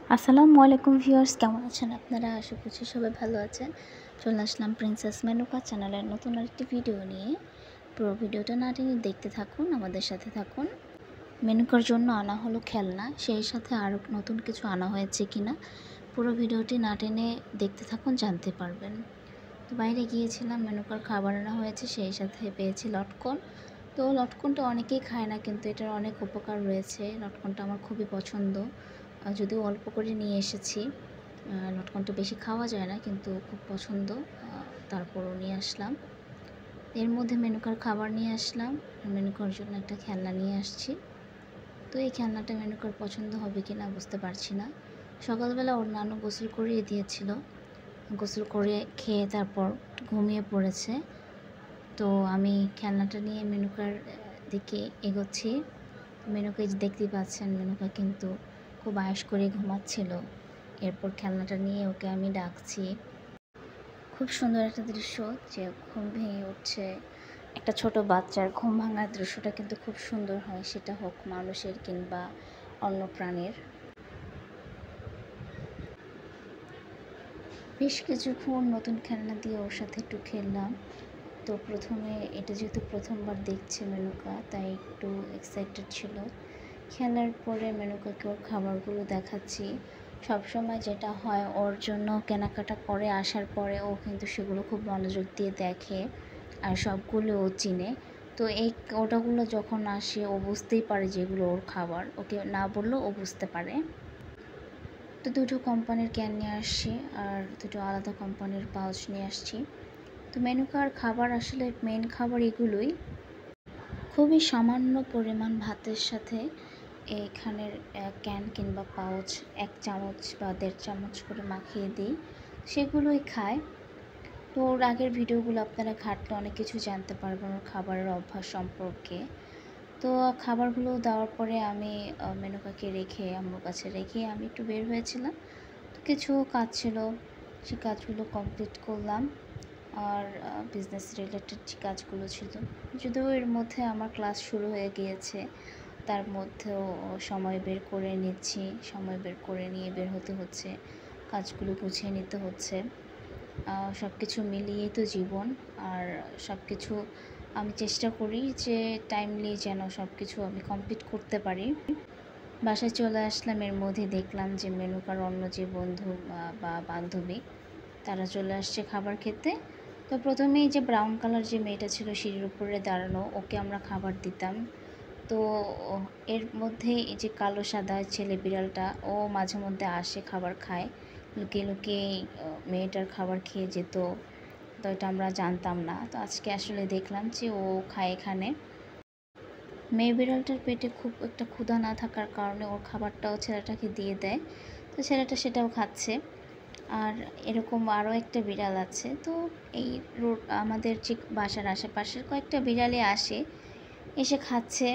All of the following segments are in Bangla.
আসসালামু আলাইকুম ভিউয়ার্স, কেমন আছেন আপনারা? আশা করছি সবাই ভালো আছেন। চলে আসলাম প্রিন্সেস মেনুকা চ্যানেলের নতুন আরেকটি ভিডিও নিয়ে। পুরো ভিডিওটা না টেনে দেখতে থাকুন, আমাদের সাথে থাকুন। মেনুকার জন্য আনা হলো খেলনা, সেই সাথে আরও নতুন কিছু আনা হয়েছে কিনা পুরো ভিডিওটি না টেনে দেখতে থাকুন, জানতে পারবেন। তো বাইরে গিয়েছিলাম, মেনুকার খাবার আনা হয়েছে, সেই সাথে পেয়েছি লটকন। তো লটকনটা অনেকেই খায় না, কিন্তু এটার অনেক উপকার রয়েছে। লটকনটা আমার খুবই পছন্দ, যদিও অল্প করে নিয়ে এসেছি। লটকনটা বেশি খাওয়া যায় না, কিন্তু খুব পছন্দ, তারপরও নিয়ে আসলাম। এর মধ্যে মেনুকার খাবার নিয়ে আসলাম, মেনুকার জন্য একটা খেলনা নিয়ে আসছি। তো এই খেলনাটা মেনুকার পছন্দ হবে কি না বুঝতে পারছি না। সকালবেলা ওর নানু গোসল করিয়ে দিয়েছিল, গোসল করে খেয়ে তারপর ঘুমিয়ে পড়েছে। তো আমি খেলনাটা নিয়ে মেনুকার দিকে এগোচ্ছি। মেনুকে দেখতেই পাচ্ছেন, মেনুকা কিন্তু খুব আয়েশ করে ঘুমাচ্ছিল। এরপর খেলনাটা নিয়ে ওকে আমি ডাকছি। খুব সুন্দর একটা দৃশ্য, যে ঘুম ভেঙে উঠছে। একটা ছোট বাচ্চার ঘুম ভাঙার দৃশ্যটা কিন্তু খুব সুন্দর হয়, সেটা হোক মানুষের কিংবা অন্য প্রাণীর। বেশ কিছুক্ষণ নতুন খেলনা দিয়ে ওর সাথে একটু খেললাম। তো প্রথমে এটা যেহেতু প্রথমবার দেখছে মেনুকা, তাই একটু এক্সাইটেড ছিল। খেলার পরে মেনুকাকে ওর খাবারগুলো দেখাচ্ছি। সবসময় যেটা হয়, ওর জন্য কেনাকাটা করে আসার পরে ও কিন্তু সেগুলো খুব মনোযোগ দিয়ে দেখে, আর সবগুলো ও চিনে। তো এই ওটাগুলো যখন আসে, ও বুঝতেই পারে যে এগুলো ওর খাবার, ওকে না বললেও ও বুঝতে পারে। তো দুটো কোম্পানির ক্যান নিয়ে আসছি, আর দুটো আলাদা কোম্পানির পাউচ নিয়ে আসছি। তো মেনুকার খাবার আসলে মেন খাবার এগুলোই। খুবই সামান্য পরিমাণ ভাতের সাথে এখানের ক্যান কিংবা পাউচ 1 চামচ বা 1.5 চামচ করে মাখিয়ে দিই, সেগুলোই খায়। তো ওর আগের ভিডিওগুলো আপনারা ঘাটলে অনেক কিছু জানতে পারবেন ওর খাবারের অভ্যাস সম্পর্কে। তো খাবারগুলো দেওয়ার পরে আমি মেনুকাকে রেখে, আম্মুর কাছে রেখে আমি একটু বের হয়েছিলাম। তো কিছু কাজ ছিল, সেই কাজগুলো কমপ্লিট করলাম। আর বিজনেস রিলেটেড যে কাজগুলো ছিল, যদিও এর মধ্যে আমার ক্লাস শুরু হয়ে গিয়েছে, তার মধ্যেও সময় বের করে নিচ্ছি। সময় বের করে নিয়ে বের হতে হচ্ছে, কাজগুলো গুছিয়ে নিতে হচ্ছে। সব কিছু মিলিয়েই তো জীবন। আর সব কিছু আমি চেষ্টা করি যে টাইমলি যেন সব কিছু আমি কমপ্লিট করতে পারি। বাসায় চলে আসলাম, এর মধ্যে দেখলাম যে মেনুকার অন্য যে বন্ধু বা বান্ধবী, তারা চলে আসছে খাবার খেতে। তো প্রথমেই যে ব্রাউন কালার যে মেয়েটা ছিল সিঁড়ির উপরে দাঁড়ানো, ওকে আমরা খাবার দিতাম। তো এর মধ্যে এই যে কালো সাদা ছেলে বিড়ালটা, ও মাঝে মধ্যে আসে, খাবার খায়, লুকিয়ে লুকিয়ে মেয়েটার খাবার খেয়ে যেত। তো এটা আমরা জানতাম না। তো আজকে আসলে দেখলাম যে ও খায় এখানে। মেয়ে বিড়ালটার পেটে খুব একটা ক্ষুধা না থাকার কারণে ওর খাবারটাও ছেলেটাকে দিয়ে দেয়। তো ছেলেটা সেটাও খাচ্ছে। আর এরকম আরও একটা বিড়াল আছে। তো এই রোড আমাদের যে বাসার আশেপাশের কয়েকটা বিড়ালই আসে, এসে খাচ্ছে।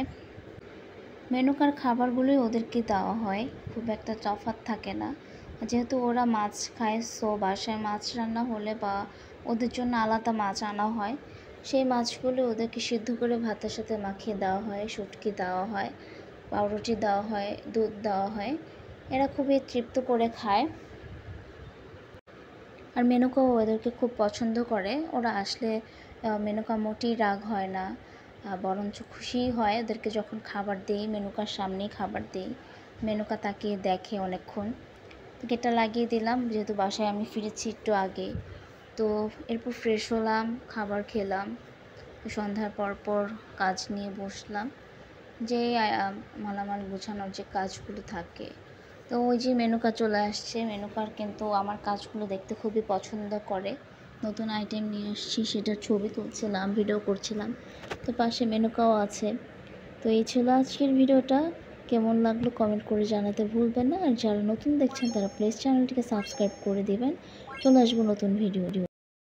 মেনুকার খাবারগুলোই ওদেরকে দেওয়া হয়, খুব একটা তফাৎ থাকে না। যেহেতু ওরা মাছ খায়, সো বাসায় মাছ রান্না হলে বা ওদের জন্য আলাদা মাছ আনা হয়, সেই মাছগুলো ওদেরকে সিদ্ধ করে ভাতের সাথে মাখিয়ে দেওয়া হয়, শুটকি দেওয়া হয়, পাউরুটি দেওয়া হয়, দুধ দেওয়া হয়। এরা খুবই তৃপ্ত করে খায়। আর মেনুকাও ওদেরকে খুব পছন্দ করে। ওরা আসলে মেনুকা মোটেই রাগ হয় না, বরঞ্চ খুশিই হয় ওদেরকে যখন খাবার দেই, মেনুকার সামনেই খাবার দেই। মেনুকা তাকিয়ে দেখে অনেকক্ষণ। তো গেটটা লাগিয়ে দিলাম, যেহেতু বাসায় আমি ফিরেছি একটু আগে। তো এরপর ফ্রেশ হলাম, খাবার খেলাম। সন্ধ্যার পর কাজ নিয়ে বসলাম, যে মালামাল গোছানোর যে কাজগুলো থাকে। তো ওই যে মেনুকা চলে আসছে, মেনুকার কিন্তু আমার কাজগুলো দেখতে খুবই পছন্দ করে। নতুন আইটেম নিয়ে আসছি, সেটার ছবি তুলছিলাম, ভিডিও করছিলাম। তো পাশে মেনুকাও আছে। তো এই ছিল আজকের ভিডিওটা। কেমন লাগলো কমেন্ট করে জানাতে ভুলবেন না। আর যারা নতুন দেখছেন তারা প্লিজ চ্যানেলটিকে সাবস্ক্রাইব করে দেবেন। চলে আসবো নতুন ভিডিও।